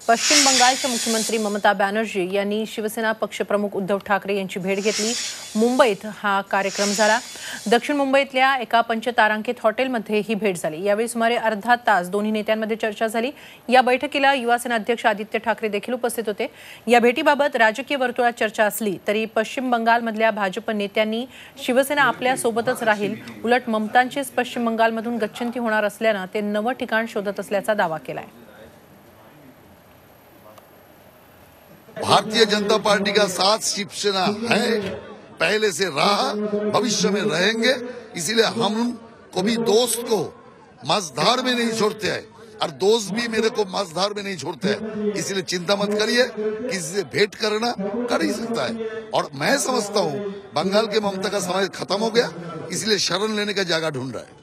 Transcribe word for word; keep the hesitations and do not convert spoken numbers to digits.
पश्चिम बंगालच्या मुख्यमंत्री ममता बॅनर्जी यांनी शिवसेना पक्षप्रमुख उद्धव ठाकरे यांची भेट घेतली। मुंबईत हा कार्यक्रम झाला। दक्षिण मुंबईतल्या एका पंचतारांकित हॉटेलमध्ये ही भेट झाली। यावेळी सुमारे अर्धा तास दोन्ही नेत्यांमध्ये चर्चा झाली। या बैठकीला युवा सेना अध्यक्ष आदित्य ठाकरे देखील उपस्थित होते। या भेटीबाबत राजकीय वर्तुळात चर्चा असली तरी पश्चिम बंगालमधल्या भाजप नेत्यांनी शिवसेना आपल्या सोबतच राहील, उलट ममतांचीच पश्चिम बंगालमधून गच्छंती होणार असल्याने ते नवं ठिकाण शोधत असल्याचा दावा केलाय। भारतीय जनता पार्टी का साथ शिवसेना है, पहले से रहा, भविष्य में रहेंगे। इसीलिए हम कभी दोस्त को मझधार में नहीं छोड़ते हैं और दोस्त भी मेरे को मझधार में नहीं छोड़ते हैं। इसलिए चिंता मत करिए, किसी से भेंट करना कर ही सकता है। और मैं समझता हूँ बंगाल के ममता का समय खत्म हो गया, इसलिए शरण लेने का जगह ढूंढ रहा है।